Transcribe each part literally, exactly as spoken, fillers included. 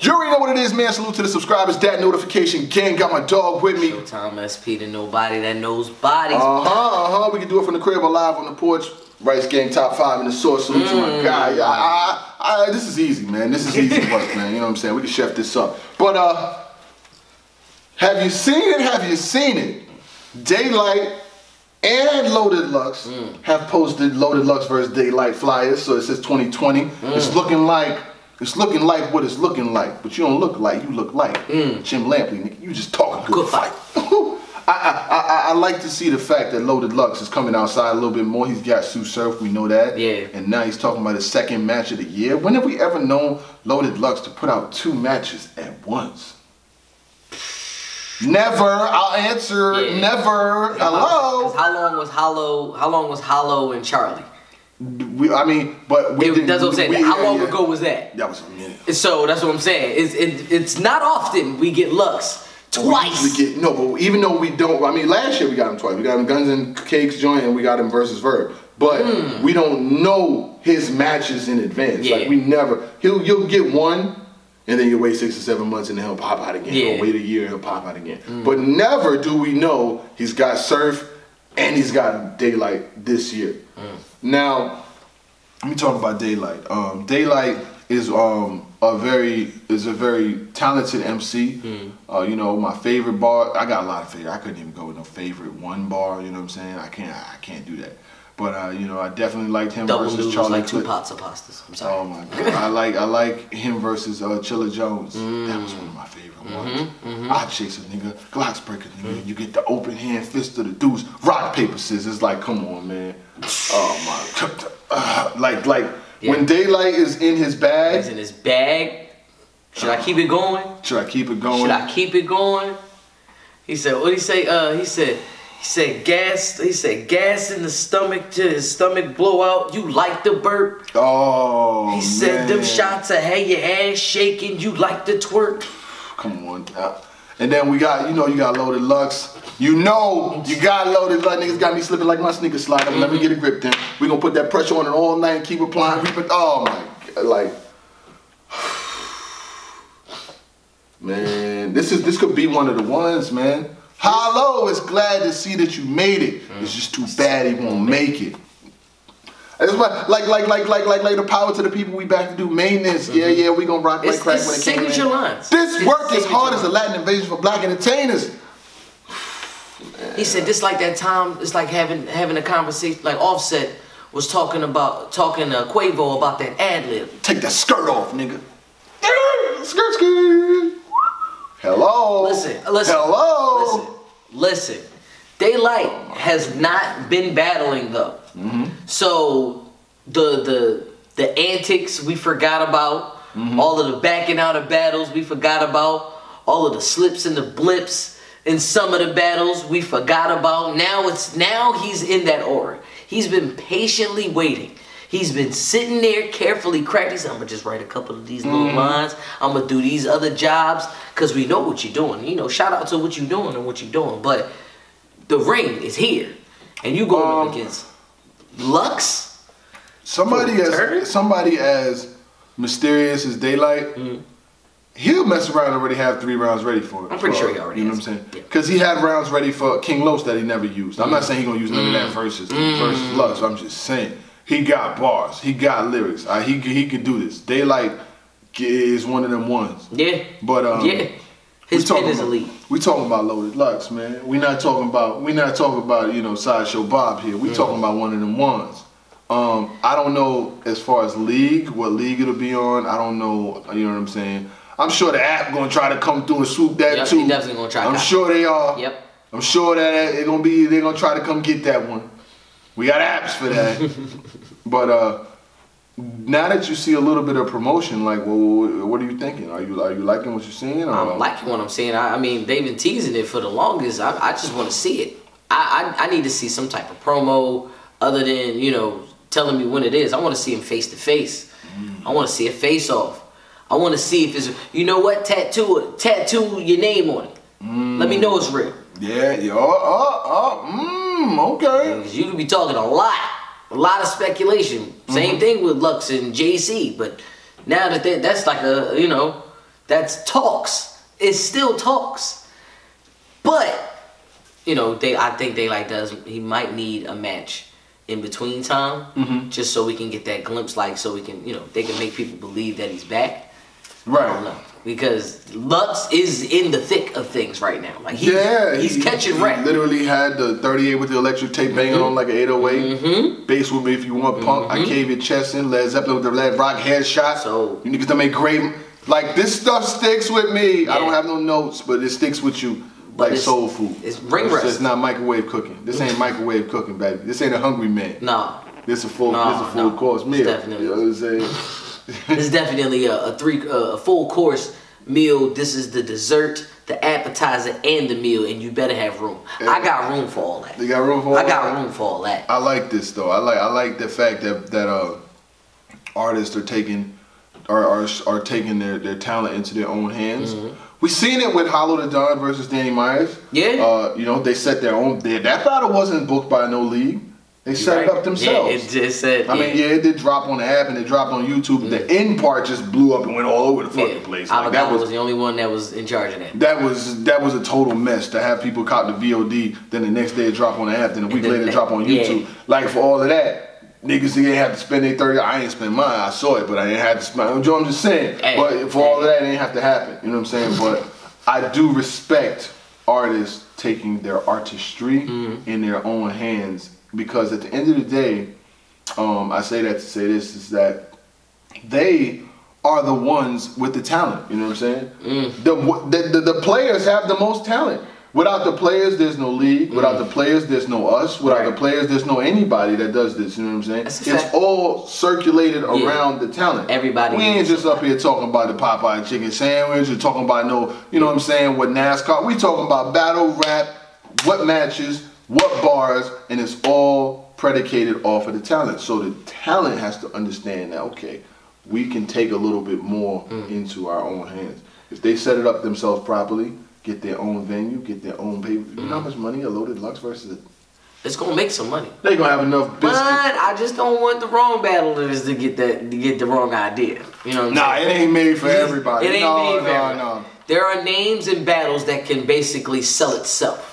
You already know what it is, man. Salute to the subscribers. That notification gang. Got my dog with me. Showtime S P to nobody that knows bodies. Uh-huh, uh-huh. We can do it from the crib or live on the porch. Rice Gang top five in the source. Salute mm. to my guy. I, I, I, this is easy, man. This is easy work, man. You know what I'm saying? We can chef this up. But, uh, have you seen it? Have you seen it? Daylight and Loaded Lux mm. have posted Loaded Lux versus Daylight flyers. So it says twenty twenty. Mm. It's looking like It's looking like what it's looking like, but you don't look like, you look like mm. Jim Lampley, nigga. You just talk a good, good fight. I, I, I, I like to see the fact that Loaded Lux is coming outside a little bit more. He's got Sue Surf, we know that. Yeah. And now he's talking about his second match of the year. When have we ever known Loaded Lux to put out two matches at once? Never. I'll answer. Yeah. Never. Hello. How long was Hollow? How long was Hollow and Charlie? We, I mean, but we it, didn't, that's what I'm saying. We, How long yeah, ago was that? That was a minute. So that's what I'm saying. It's it, it's not often we get Lux twice. We get no, but even though we don't, I mean, last year we got him twice. We got him Guns and Cakes joint, and we got him versus Verb. But mm. we don't know his matches in advance. Yeah. Like we never. He'll you'll get one, and then you'll wait six or seven months, and then he'll pop out again. Yeah. Or wait a year, he'll pop out again. Mm. But never do we know he's got Surf and he's got Daylight this year. Mm. Now. Let me talk about Daylight. Um, Daylight is um, a very is a very talented M C. Mm. Uh, you know, my favorite bar. I got a lot of favorite. I couldn't even go with no favorite one bar. You know what I'm saying? I can't. I can't do that. But uh, you know, I definitely liked him Double versus noodles, Charlie. Like two pots of pastas. I'm sorry. Oh my god. I like I like him versus uh, Chilla Jones. Mm. That was one of my favorite mm-hmm, ones. Mm-hmm. I chase a nigga, Glocks breaker nigga. Mm. You get the open hand fist of the deuce, rock paper scissors. Like, come on, man. Oh my god. Uh, like like yeah. when Daylight is in his bag. He's in his bag. Should I keep it going? Should I keep it going? Should I keep it going? He said, what did he say? Uh, he said, he said gas. He said gas in the stomach to his stomach blow out. You like the burp? Oh. He said man. Them shots that had your ass shaking. You like the twerk? Come on. Uh, and then we got, you know, you got Loaded Lux. You know, you got Loaded Lux. Niggas got me slipping like my sneaker slider. Mm-hmm. Let me get a grip then. We gonna put that pressure on it all night and keep applying. Oh my god, like, man, this is this could be one of the ones, man. Hollow is glad to see that you made it. Mm. It's just too bad he won't make it. It's like, like, like, like, like, like, like the power to the people. We back to do maintenance. Mm-hmm. Yeah, yeah, we gonna rock like crack when it came in. Lines. This it's work is hard as a Latin invasion for black entertainers. He said, "This like that time. It's like having having a conversation. Like Offset was talking about talking to Quavo about that ad lib. Take that skirt off, nigga. Skirt, skirt. Hello. Listen, listen. Hello. Listen, listen. Daylight has not been battling though. Mm-hmm. So the the the antics we forgot about. Mm-hmm. All of the backing out of battles we forgot about. All of the slips and the blips. In some of the battles we forgot about. Now it's now he's in that aura. He's been patiently waiting. He's been sitting there carefully cracking. I'm gonna just write a couple of these little mm. lines. I'm gonna do these other jobs because we know what you're doing. You know, shout out to what you're doing and what you're doing. But the ring is here, and you going um, up against Lux. Somebody as somebody as mysterious as Daylight. Mm. He'll mess around and already have three rounds ready for it. I'm pretty for, sure he already You know has. what I'm saying? Because yeah. he had rounds ready for King Los that he never used. I'm mm. not saying he's going to use none mm. of that versus, mm. versus Lux. I'm just saying. He got bars. He got lyrics. Uh, he, he can do this. Daylight is one of them ones. Yeah. But, um, yeah. His pen is elite. We talking about Loaded Lux, man. We not talking about, we not talking about, you know, Sideshow Bob here. We mm. talking about one of them ones. Um, I don't know as far as league, what league it'll be on. I don't know, you know what I'm saying? I'm sure the app gonna try to come through and swoop that yep, too. He definitely gonna try. I'm sure they are. Yep. I'm sure that they're gonna be. They're gonna try to come get that one. We got apps for that. But uh, now that you see a little bit of promotion, like, well, what are you thinking? Are you are you liking what you're seeing? Or? I'm liking what I'm seeing. I, I mean, they've been teasing it for the longest. I, I just want to see it. I, I I need to see some type of promo other than you know telling me when it is. I want to see him face to face. I want to see a face off. I want to see if it's, you know what, tattoo tattoo your name on it. Mm. Let me know it's real. Yeah, yeah, oh, oh, mm, okay. You could be talking a lot, a lot of speculation. Mm-hmm. Same thing with Lux and J C, but now that they, that's like a, you know, That's talks. It's still talks. But, you know, they I think They Like does, he might need a match in between time, mm-hmm. just so we can get that glimpse, like, so we can, you know, they can make people believe that he's back. Right. I don't know. Because Lux is in the thick of things right now. Like he, yeah, he's he, catching he rap. Literally had the thirty-eight with the electric tape banging mm-hmm. on like an eight oh eight. Mm-hmm. Bass with me if you want. Mm-hmm. Punk, I cave your chest in. Led Zeppelin with the Led Rock headshot. So you niggas done make great. Like this stuff sticks with me. Yeah. I don't have no notes, but it sticks with you like soul food. It's ring rest. It's not microwave cooking. This ain't microwave cooking, baby. This ain't a hungry man. No. This a full. No, this a full no. course meal. It's definitely. You know what I'm saying? It's definitely a, a three uh, a full course meal. This is the dessert, the appetizer, and the meal, and you better have room. And I got room for all that. You got room for all I that? got room for all that. I like this though. I like I like the fact that that uh artists are taking are are, are taking their, their talent into their own hands. Mm-hmm. We seen it with Hollow the Don versus Danny Myers. Yeah. Uh, you know, they set their own. They, that battle wasn't booked by no league. They set right. it up themselves. Yeah, it just said. I yeah. mean, yeah, it did drop on the app and it dropped on YouTube. Mm. The end part just blew up and went all over the fucking yeah. place. Like, that was, was the only one that was in charge of that. That was that was a total mess to have people cop the V O D, then the next day it drop on the app, then a week later it drop on YouTube. Yeah. Like for all of that, niggas they ain't have to spend their thirty. I ain't spend mine. I saw it, but I ain't had to spend. You know what I'm just saying. Hey, but for hey. all of that, it ain't have to happen. You know what I'm saying? But I do respect artists taking their artistry mm. in their own hands. Because at the end of the day, um, I say that to say this, is that they are the ones with the talent. You know what I'm saying? Mm. The, the, the the players have the most talent. Without the players, there's no league. Without mm. the players, there's no us. Without right. the players, there's no anybody that does this. You know what I'm saying? It's all circulated yeah. around the talent. Everybody. We ain't just up here talking about the Popeye chicken sandwich or talking about no, you know what I'm saying, what NASCAR. We talking about battle rap, what matches, what bars, and it's all predicated off of the talent. So the talent has to understand that, okay, we can take a little bit more mm. into our own hands. If they set it up themselves properly, get their own venue, get their own pay. Mm. You know how much money a Loaded Lux versus a... It's gonna make some money. They gonna have enough biscuit. But I just don't want the wrong battlers to get that to get the wrong idea. You know what I'm nah, saying? It ain't made for everybody. It ain't no, made for no, everybody. No. There are names in battles that can basically sell itself.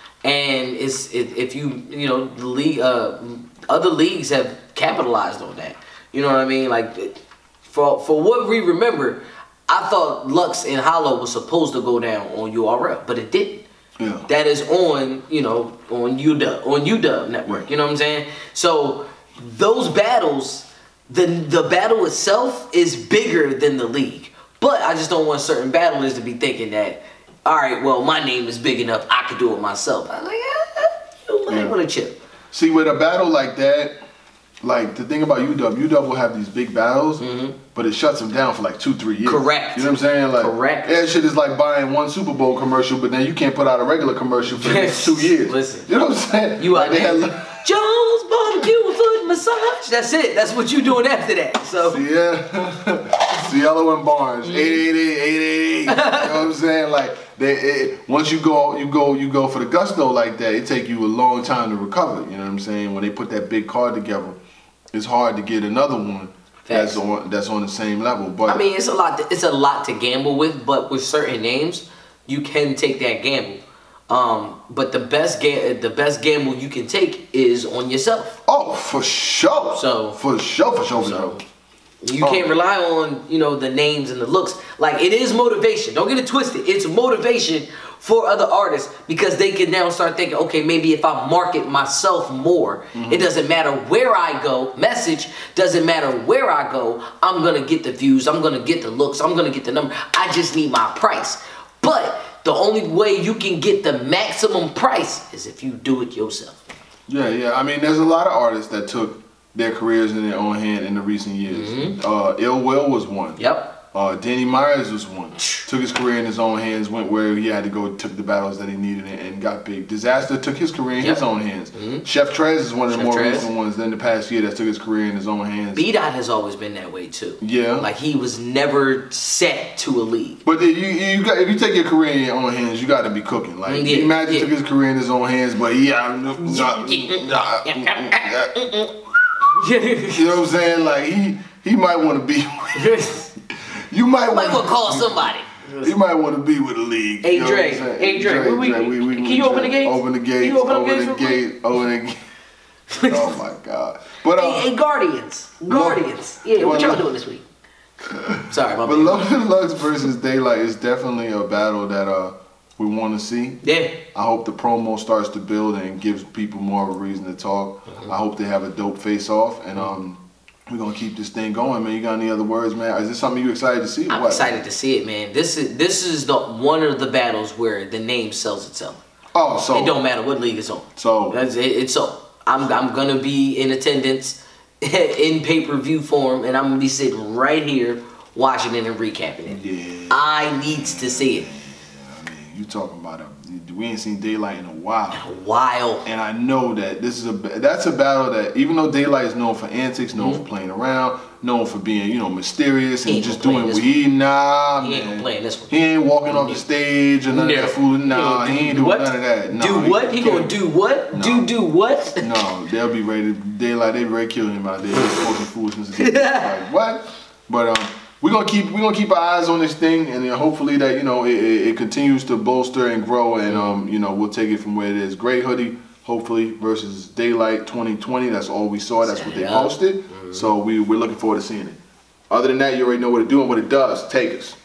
And it's it, if you you know the league uh, other leagues have capitalized on that. You know what I mean? Like for for what we remember, I thought Lux and Hollow was supposed to go down on U R L, but it didn't. Yeah. That is on you know on U W on U W network. You know what I'm saying? So those battles, the the battle itself is bigger than the league. But I just don't want certain battlers to be thinking that, all right, well, my name is big enough, I could do it myself. I was like, ah, you land with a chip. See, with a battle like that, like the thing about U W, U W will have these big battles, mm-hmm. but it shuts them down for like two, three years. Correct. You know what I'm saying? Like, correct. That shit is like buying one Super Bowl commercial, but then you can't put out a regular commercial for the next two years. Listen. You know what I'm saying? You like are had, Jones barbecue foot massage. That's it. That's what you doing after that. So yeah, Cielo and Barnes, eight eight eight, eight eight eight. You know what I'm saying? Like they, it, once you go, you go, you go for the gusto like that. It take you a long time to recover. You know what I'm saying? When they put that big card together, it's hard to get another one that's on that's on the same level. But I mean, it's a lot. To, it's a lot to gamble with. But with certain names, you can take that gamble. Um, but the best ga the best gamble you can take is on yourself. Oh, for sure. So for sure, for sure, for so, sure. You oh. can't rely on, you know, the names and the looks. Like, it is motivation. Don't get it twisted. It's motivation for other artists because they can now start thinking, okay, maybe if I market myself more, mm-hmm. it doesn't matter where I go. Message doesn't matter where I go. I'm going to get the views. I'm going to get the looks. I'm going to get the number. I just need my price. But the only way you can get the maximum price is if you do it yourself. Yeah, yeah. I mean, there's a lot of artists that took their careers in their own hand in the recent years. Mm-hmm. uh, Ill Will was one. Yep. Uh, Danny Myers was one. Took his career in his own hands, went where he had to go, took the battles that he needed and, and got big. Disaster took his career in yep. his own hands. Mm-hmm. Chef Trez is one of the Chef more Trez. recent ones in the past year that took his career in his own hands. B-Dot has always been that way too. Yeah. Like he was never set to a league. But if you, you got, if you take your career in your own hands, you got to be cooking. Like yeah, Magic yeah. took his career in his own hands, but yeah. Nah, nah, you know what I'm saying? Like he he might want to be. you might I might want want to call somebody. You might want to be with the league. Hey you know Dre, what I'm saying? hey Dre, we, we, Dre, we, we, can we, you open the gates? Open the gates. Can you open the open gates the real quick? gate. Open the gate. Oh my God. But uh, Hey, hey Guardians, Guardians. Yeah, what well, y'all doing this week? Sorry, my but bad. Loaded Lux versus Daylight is definitely a battle that uh we want to see. Yeah. I hope the promo starts to build and gives people more of a reason to talk. Mm-hmm. I hope they have a dope face off, and um, we're gonna keep this thing going, man. You got any other words, man? Is this something you excited to see? Or I'm what? excited to see it, man. This is this is the one of the battles where the name sells itself. Oh, so It don't matter what league it's on. So That's it, it's so. I'm I'm gonna be in attendance in pay per view form, and I'm gonna be sitting right here watching it and recapping it. Yeah. I needs to see it. I mean, you talking about a we ain't seen Daylight in a while. A while. And I know that this is a that's a battle that even though Daylight is known for antics, known Mm-hmm. for playing around, known for being you know mysterious and ain't just gonna play doing this what he nah He ain't man. gonna play in this one. He ain't walking off the stage and none of No. that fooling. Nah, he ain't doing What? none of that. No, do what? He gonna can't. do what? No. Do do what? No, they'll be ready. Daylight, they ready to kill him out there. He's posting foolishness. Like what? But um, we're gonna keep we're gonna keep our eyes on this thing, and then hopefully that you know it, it, it continues to bolster and grow, and um, you know we'll take it from where it is. Gray Hoodie, hopefully versus Daylight twenty twenty. That's all we saw. That's what they Yeah. posted. So we we're looking forward to seeing it. Other than that, you already know what to do and what it does. Take us.